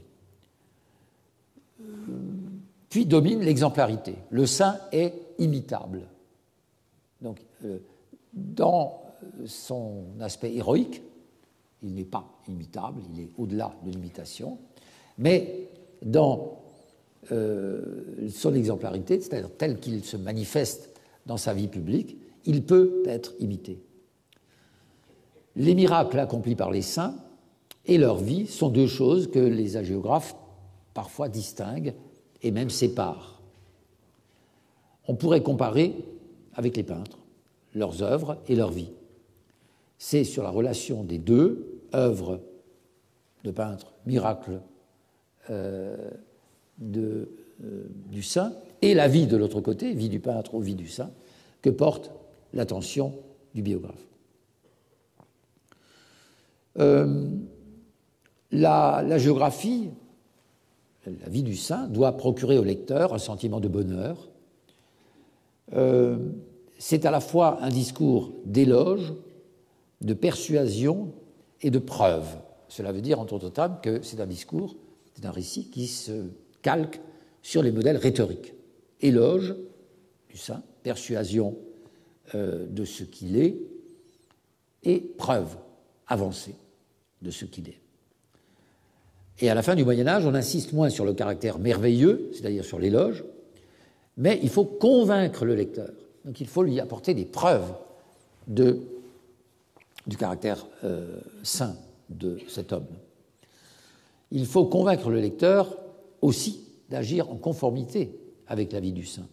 Puis domine l'exemplarité. Le saint est imitable. Donc, euh, dans son aspect héroïque, il n'est pas imitable, il est au-delà de l'imitation, mais dans euh, son exemplarité, c'est-à-dire tel qu'il se manifeste dans sa vie publique, il peut être imité. Les miracles accomplis par les saints et leur vie sont deux choses que les hagiographes parfois distinguent et même séparent. On pourrait comparer avec les peintres, leurs œuvres et leur vie. C'est sur la relation des deux, œuvres de peintre, miracles euh, de, euh, du saint, et la vie de l'autre côté, vie du peintre ou vie du saint, que porte l'attention du biographe. Euh, la, la géographie, la vie du saint, doit procurer au lecteur un sentiment de bonheur. Euh, c'est à la fois un discours d'éloge, de persuasion et de preuve. Cela veut dire en d'autres termes que c'est un discours, c'est un récit qui se calque sur les modèles rhétoriques. Éloge du saint, persuasion euh, de ce qu'il est et preuve avancée de ce qu'il est. Et à la fin du Moyen-Âge, on insiste moins sur le caractère merveilleux, c'est-à-dire sur l'éloge, mais il faut convaincre le lecteur. Donc il faut lui apporter des preuves de, du caractère euh, saint de cet homme. Il faut convaincre le lecteur aussi d'agir en conformité avec la vie du saint.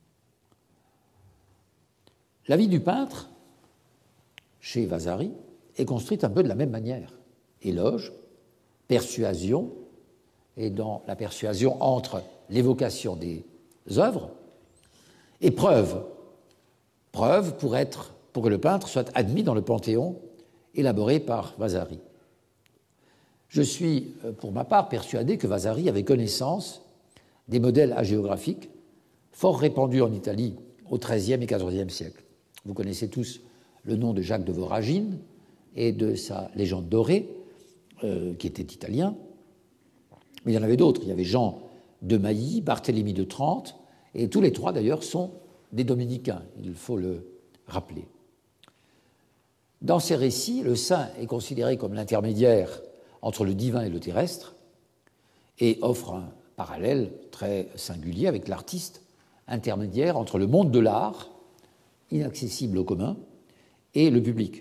La vie du peintre, chez Vasari, est construite un peu de la même manière. Éloge, persuasion, et dans la persuasion entre l'évocation des œuvres, et preuve. Preuve pour, être, pour que le peintre soit admis dans le panthéon élaboré par Vasari. Je suis, pour ma part, persuadé que Vasari avait connaissance des modèles hagiographiques fort répandus en Italie au treizième et quatorzième siècle. Vous connaissez tous le nom de Jacques de Voragine et de sa légende dorée, euh, qui était italien. Mais il y en avait d'autres. Il y avait Jean de Mailly, Barthélemy de Trente, et tous les trois, d'ailleurs, sont des dominicains, il faut le rappeler. Dans ces récits, le saint est considéré comme l'intermédiaire entre le divin et le terrestre et offre un parallèle très singulier avec l'artiste, intermédiaire entre le monde de l'art, inaccessible au commun, et le public.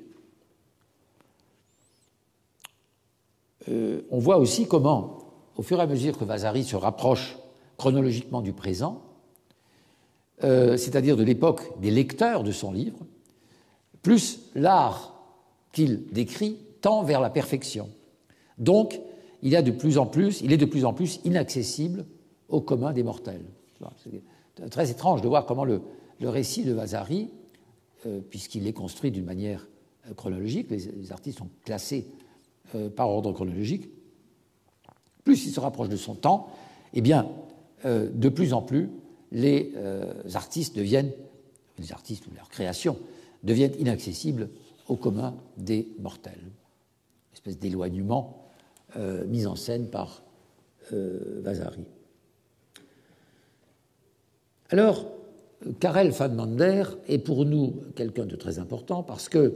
Euh, on voit aussi comment, au fur et à mesure que Vasari se rapproche chronologiquement du présent, euh, c'est-à-dire de l'époque des lecteurs de son livre, plus l'art qu'il décrit tend vers la perfection. Donc, il, y a de plus en plus, il est de plus en plus inaccessible au commun des mortels. C'est très étrange de voir comment le, le récit de Vasari, euh, puisqu'il est construit d'une manière euh, chronologique, les, les artistes sont classés euh, par ordre chronologique, plus il se rapproche de son temps, eh bien, euh, de plus en plus, les euh, artistes deviennent, les artistes ou leurs créations, deviennent inaccessibles au commun des mortels. Une espèce d'éloignement euh, mis en scène par euh, Vasari. Alors, Karel van Mander est pour nous quelqu'un de très important parce que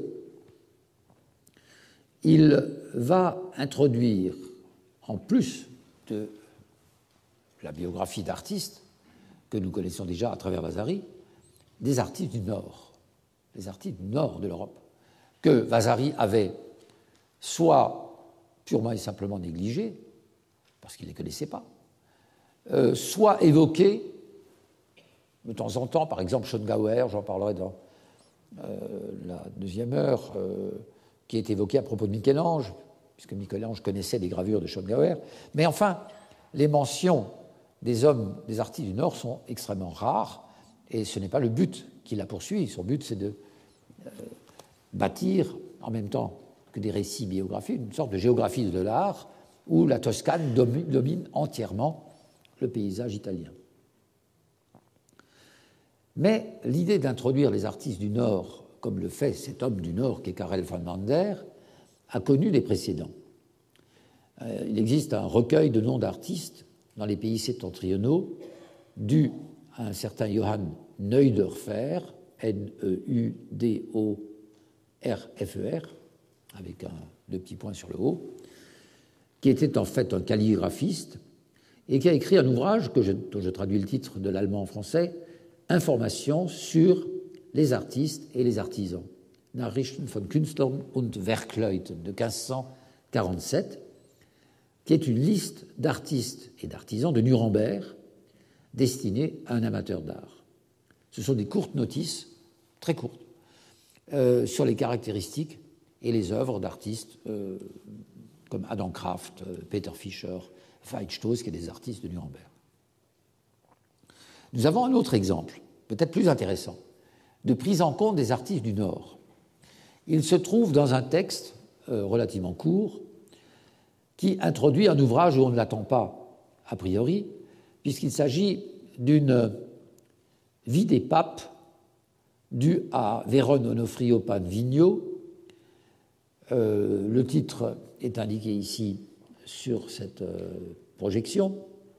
il va introduire, en plus de la biographie d'artistes que nous connaissons déjà à travers Vasari, des artistes du Nord, des artistes du Nord de l'Europe, que Vasari avait soit purement et simplement négligés, parce qu'ils ne les connaissaient pas, euh, soit évoqués de temps en temps, par exemple Schongauer, j'en parlerai dans euh, la deuxième heure, euh, qui est évoqué à propos de Michel-Ange, puisque Michel-Ange connaissait des gravures de Schongauer. Mais enfin, les mentions des hommes, des artistes du Nord sont extrêmement rares, et ce n'est pas le but qu'il a poursuivi. Son but, c'est de euh, bâtir, en même temps que des récits biographiques, une sorte de géographie de l'art, où la Toscane domine, domine entièrement le paysage italien. Mais l'idée d'introduire les artistes du Nord, comme le fait cet homme du Nord qui est Karel van Mander, a connu des précédents. Euh, il existe un recueil de noms d'artistes dans les pays septentrionaux, dû à un certain Johann Neudorfer, N E U D O R F E R, avec un, deux petits points sur le haut, qui était en fait un calligraphiste et qui a écrit un ouvrage que je, dont je traduis le titre de l'allemand en français, Informations sur les artistes et les artisans, Nachrichten von Künstlern und Werkleuten de quinze cent quarante-sept, qui est une liste d'artistes et d'artisans de Nuremberg destinée à un amateur d'art. Ce sont des courtes notices, très courtes, euh, sur les caractéristiques et les œuvres d'artistes euh, comme Adam Kraft, euh, Peter Fischer, Veit Stoss, qui est des artistes de Nuremberg. Nous avons un autre exemple, peut-être plus intéressant, de prise en compte des artistes du Nord. Il se trouve dans un texte euh, relativement court qui introduit un ouvrage où on ne l'attend pas a priori, puisqu'il s'agit d'une vie des papes due à Vérone Onofrio Panvigno. Euh, le titre est indiqué ici sur cette euh, projection.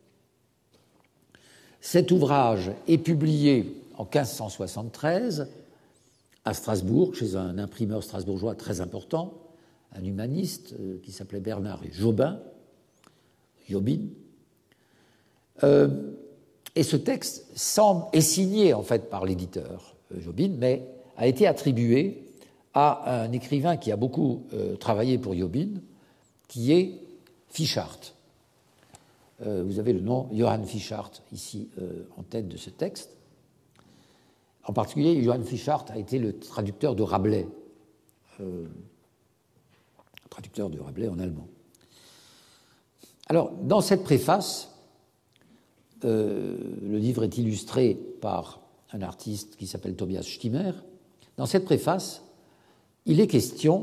Cet ouvrage est publié en quinze cent soixante-treize à Strasbourg, chez un imprimeur strasbourgeois très important, un humaniste euh, qui s'appelait Bernard Jobin, Jobin. Euh, et ce texte semble, est signé en fait par l'éditeur euh, Jobin, mais a été attribué à un écrivain qui a beaucoup euh, travaillé pour Jobin, qui est Fischart. Euh, vous avez le nom Johann Fischart ici euh, en tête de ce texte. En particulier, Johann Fischart a été le traducteur de Rabelais, euh, traducteur de Rabelais en allemand. Alors, dans cette préface, euh, le livre est illustré par un artiste qui s'appelle Tobias Stimmer. Dans cette préface, il est question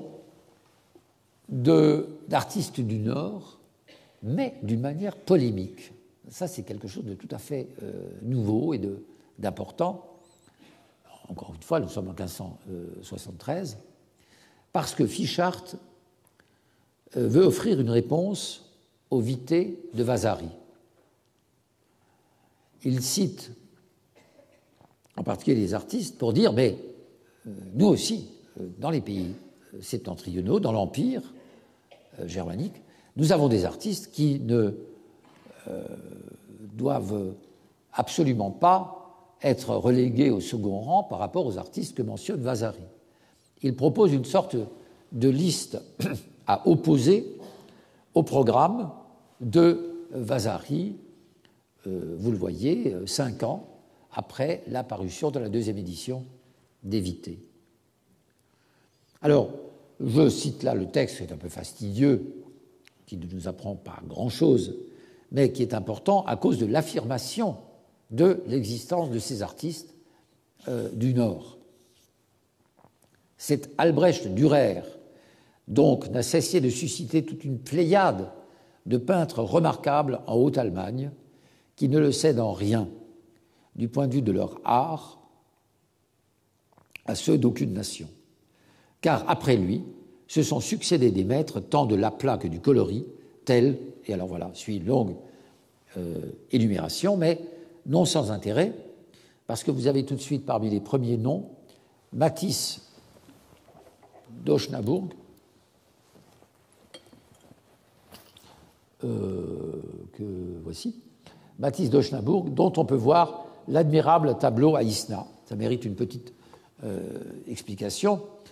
de, d'artistes du Nord, mais d'une manière polémique. Ça, c'est quelque chose de tout à fait euh, nouveau et de, d'important. Encore une fois, nous sommes en quinze cent soixante-treize, parce que Fischart euh, veut offrir une réponse au Vité de Vasari. Il cite en particulier les artistes pour dire, mais euh, nous aussi, euh, dans les pays septentrionaux, dans l'Empire euh, germanique, nous avons des artistes qui ne euh, doivent absolument pas être relégués au second rang par rapport aux artistes que mentionne Vasari. Il propose une sorte de liste à opposer au programme de Vasari, euh, vous le voyez, cinq ans après la parution de la deuxième édition des Vité. Alors, je cite là le texte, c'est un peu fastidieux, qui ne nous apprend pas grand-chose, mais qui est important à cause de l'affirmation de l'existence de ces artistes euh, du Nord. Cet Albrecht Dürer, donc, n'a cessé de susciter toute une pléiade de peintres remarquables en Haute-Allemagne, qui ne le cèdent en rien, du point de vue de leur art, à ceux d'aucune nation. Car après lui, se sont succédés des maîtres tant de l'aplat que du coloris, tels, et alors voilà, suit une longue euh, énumération, mais non sans intérêt, parce que vous avez tout de suite parmi les premiers noms Matisse d'Osnaburg, euh, que voici, Matisse d'Osnaburg, dont on peut voir l'admirable tableau à Isna. Ça mérite une petite euh, explication.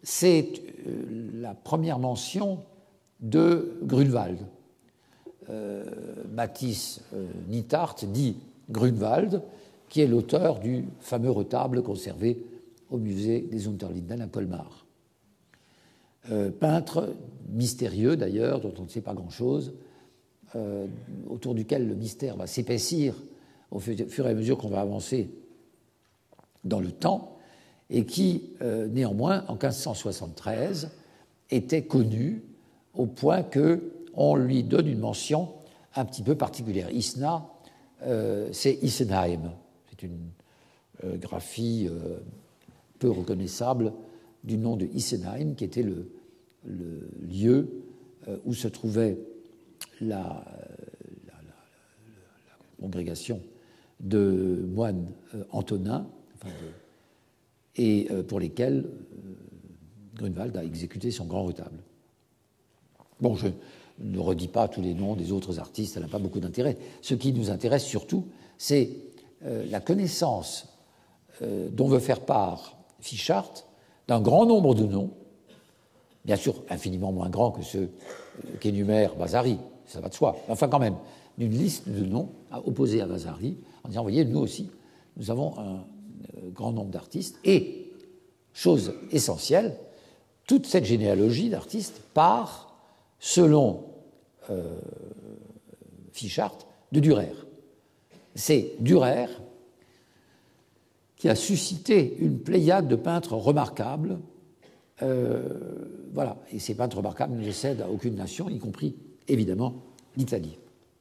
c'est la première mention de Grunewald. Euh, Mathis euh, Nittard dit Grunewald, qui est l'auteur du fameux retable conservé au musée des Unterlinden à Colmar. Euh, peintre mystérieux d'ailleurs, dont on ne sait pas grand-chose, euh, autour duquel le mystère va s'épaissir au fur et à mesure qu'on va avancer dans le temps, et qui, euh, néanmoins, en quinze cent soixante-treize, était connu au point qu'on lui donne une mention un petit peu particulière. Isna, euh, c'est Isenheim. C'est une euh, graphie euh, peu reconnaissable du nom de Isenheim, qui était le, le lieu euh, où se trouvait la, la, la, la, la congrégation de moines euh, antonins, enfin de, et euh, pour lesquels euh, Grunewald a exécuté son grand retable. Bon, je ne redis pas tous les noms des autres artistes, ça n'a pas beaucoup d'intérêt. Ce qui nous intéresse surtout, c'est euh, la connaissance euh, dont veut faire part Fischart d'un grand nombre de noms, bien sûr infiniment moins grands que ceux euh, qu'énumère Vasari, ça va de soi, enfin quand même, d'une liste de noms opposés à Vasari, en disant, vous voyez, nous aussi, nous avons un euh, grand nombre d'artistes, et, chose essentielle, toute cette généalogie d'artistes part, selon euh, Fischart, de Dürer. C'est Dürer qui a suscité une pléiade de peintres remarquables. Euh, voilà, et ces peintres remarquables ne cèdent à aucune nation, y compris, évidemment, l'Italie.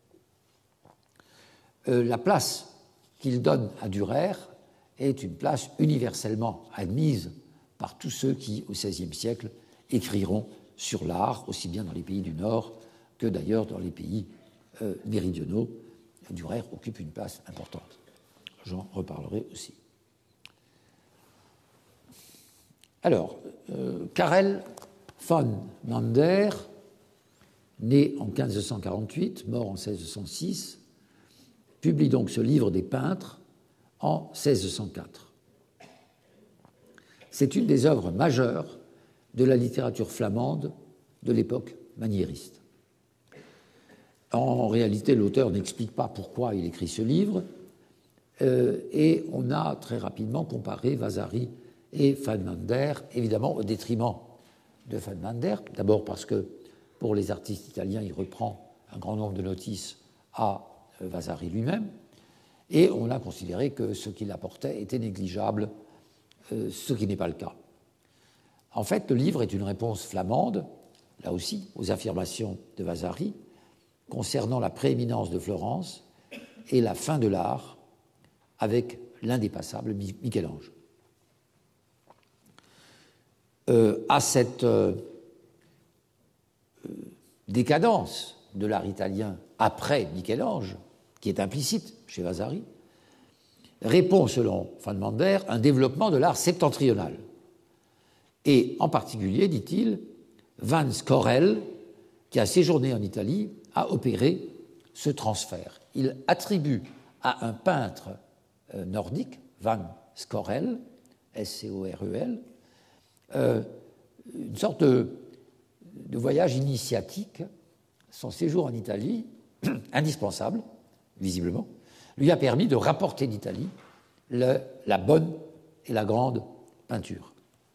Euh, la place qu'il donne à Dürer est une place universellement admise par tous ceux qui, au seizième siècle, écriront sur l'art, aussi bien dans les pays du Nord que d'ailleurs dans les pays euh, méridionaux. Dürer occupe une place importante. J'en reparlerai aussi. Alors, euh, Karel von Mander, né en quinze cent quarante-huit, mort en seize cent six, publie donc ce livre des peintres en seize cent quatre. C'est une des œuvres majeures de la littérature flamande de l'époque maniériste. En réalité, l'auteur n'explique pas pourquoi il écrit ce livre, euh, et on a très rapidement comparé Vasari et Van Mander, évidemment au détriment de Van Mander, d'abord parce que pour les artistes italiens, il reprend un grand nombre de notices à Vasari lui-même, et on a considéré que ce qu'il apportait était négligeable, euh, ce qui n'est pas le cas. En fait, le livre est une réponse flamande, là aussi, aux affirmations de Vasari concernant la prééminence de Florence et la fin de l'art avec l'indépassable Michel-Ange. Euh, à cette euh, décadence de l'art italien après Michel-Ange, qui est implicite chez Vasari, répond, selon Van Mander, un développement de l'art septentrional. Et en particulier, dit-il, Van Scorel, qui a séjourné en Italie, a opéré ce transfert. Il attribue à un peintre euh, nordique, Van Scorel, S C O R E L, euh, une sorte de, de voyage initiatique. Son séjour en Italie, indispensable, visiblement, lui a permis de rapporter d'Italie le, la bonne et la grande peinture.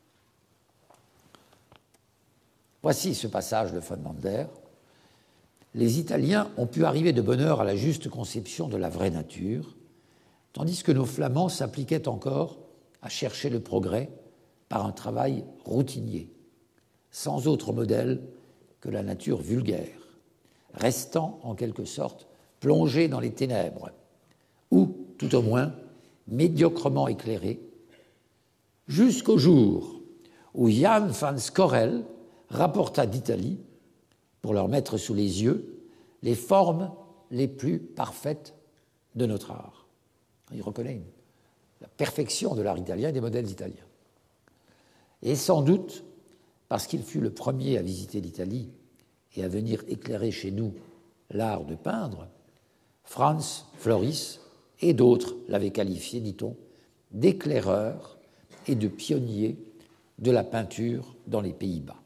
Voici ce passage de von Mander. Les Italiens ont pu arriver de bonne heure à la juste conception de la vraie nature, tandis que nos Flamands s'appliquaient encore à chercher le progrès par un travail routinier, sans autre modèle que la nature vulgaire, restant en quelque sorte plongés dans les ténèbres, ou, tout au moins, médiocrement éclairés, jusqu'au jour où Jan van Scorel rapporta d'Italie, pour leur mettre sous les yeux, les formes les plus parfaites de notre art. Il reconnaît une, la perfection de l'art italien et des modèles italiens. Et sans doute, parce qu'il fut le premier à visiter l'Italie et à venir éclairer chez nous l'art de peindre, Franz Floris et d'autres l'avaient qualifié, dit-on, d'éclaireur et de pionnier de la peinture dans les Pays-Bas.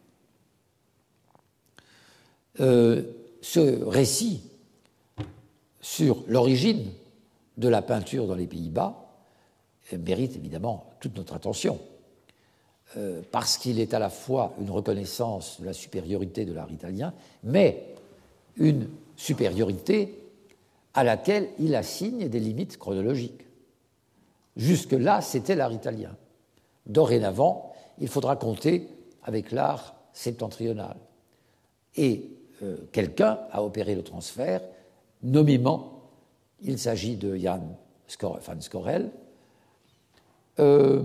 Euh, ce récit sur l'origine de la peinture dans les Pays-Bas euh, mérite évidemment toute notre attention, euh, parce qu'il est à la fois une reconnaissance de la supériorité de l'art italien, mais une supériorité à laquelle il assigne des limites chronologiques. Jusque-là, c'était l'art italien. Dorénavant, il faudra compter avec l'art septentrional. Et euh, quelqu'un a opéré le transfert, nommément, il s'agit de Jan van Scorel. Euh,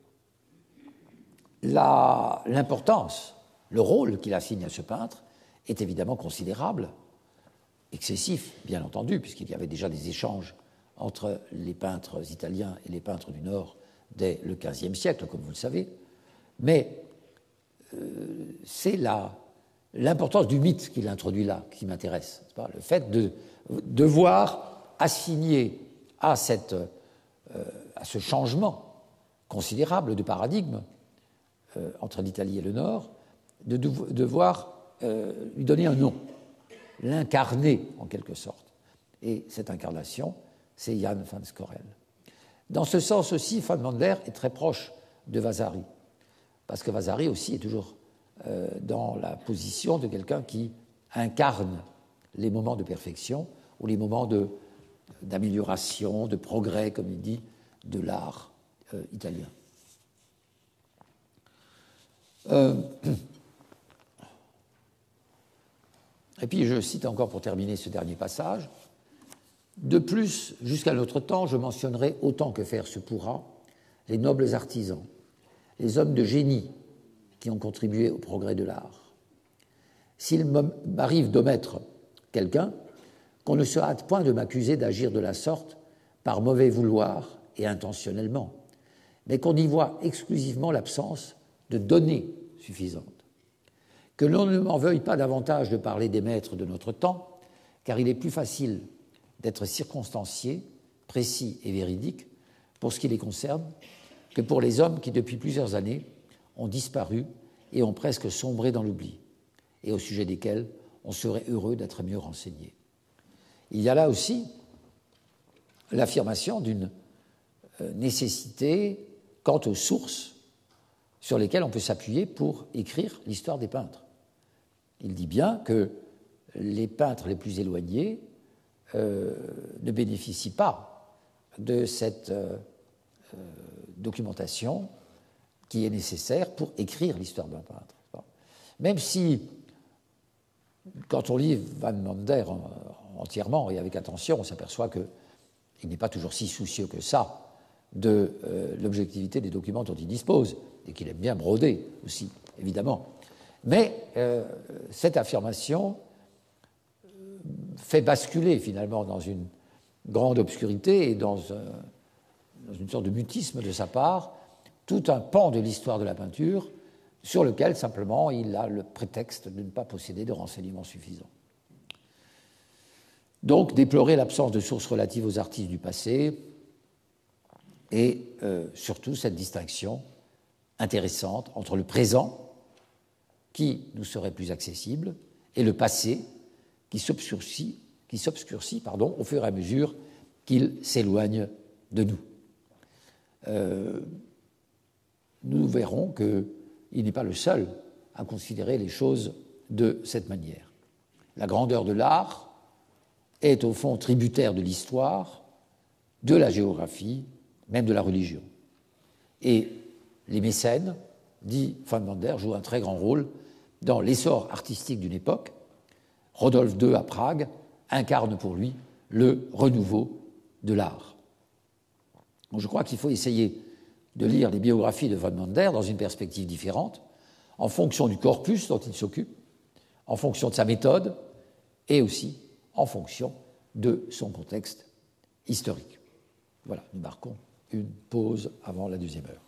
la, l'importance, le rôle qu'il assigne à ce peintre est évidemment considérable, excessif, bien entendu, puisqu'il y avait déjà des échanges entre les peintres italiens et les peintres du Nord dès le quinzième siècle, comme vous le savez, mais euh, c'est la, l'importance du mythe qu'il introduit là qui m'intéresse, c'est pas, le fait de devoir assigner à, cette, euh, à ce changement considérable de paradigme euh, entre l'Italie et le Nord, de devoir euh, lui donner un nom, l'incarner en quelque sorte. Et cette incarnation, c'est Jan van Scorel. Dans ce sens aussi, Van Mander est très proche de Vasari, parce que Vasari aussi est toujours euh, dans la position de quelqu'un qui incarne les moments de perfection ou les moments de, d'amélioration, de progrès, comme il dit, de l'art euh, italien. Euh, et puis je cite encore pour terminer ce dernier passage. De plus, jusqu'à notre temps, je mentionnerai autant que faire se pourra les nobles artisans, les hommes de génie qui ont contribué au progrès de l'art. S'il m'arrive d'omettre quelqu'un, qu'on ne se hâte point de m'accuser d'agir de la sorte par mauvais vouloir et intentionnellement, mais qu'on y voit exclusivement l'absence de données suffisantes. Que l'on ne m'en veuille pas davantage de parler des maîtres de notre temps, car il est plus facile d'être circonstancié, précis et véridique pour ce qui les concerne, que pour les hommes qui, depuis plusieurs années, ont disparu et ont presque sombré dans l'oubli, et au sujet desquels on serait heureux d'être mieux renseigné. Il y a là aussi l'affirmation d'une nécessité quant aux sources sur lesquelles on peut s'appuyer pour écrire l'histoire des peintres. Il dit bien que les peintres les plus éloignés euh, ne bénéficient pas de cette euh, documentation qui est nécessaire pour écrire l'histoire d'un peintre. Même si, quand on lit Van Mander entièrement et avec attention, on s'aperçoit qu'il n'est pas toujours si soucieux que ça de euh, l'objectivité des documents dont il dispose, et qu'il aime bien broder aussi, évidemment. Mais euh, cette affirmation fait basculer finalement dans une grande obscurité et dans, un, dans une sorte de mutisme de sa part tout un pan de l'histoire de la peinture sur lequel simplement il a le prétexte de ne pas posséder de renseignements suffisants. Donc déplorer l'absence de sources relatives aux artistes du passé et euh, surtout cette distinction intéressante entre le présent, qui nous serait plus accessible, et le passé, qui s'obscurcit, qui s'obscurcit pardon, au fur et à mesure qu'il s'éloigne de nous. Euh, nous verrons qu'il n'est pas le seul à considérer les choses de cette manière. La grandeur de l'art est au fond tributaire de l'histoire, de la géographie, même de la religion. Et les mécènes, dit Van Mander, jouent un très grand rôle dans l'essor artistique d'une époque. Rodolphe deux à Prague incarne pour lui le renouveau de l'art. Donc je crois qu'il faut essayer de lire les biographies de Van Mander dans une perspective différente, en fonction du corpus dont il s'occupe, en fonction de sa méthode, et aussi en fonction de son contexte historique. Voilà, nous marquons une pause avant la deuxième heure.